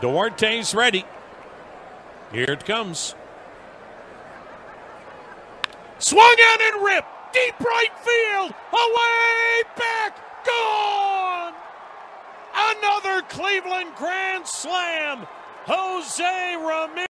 Duarte's ready. Here it comes. Swung out and ripped. Deep right field. Away, back, gone. Another Cleveland grand slam. Jose Ramirez.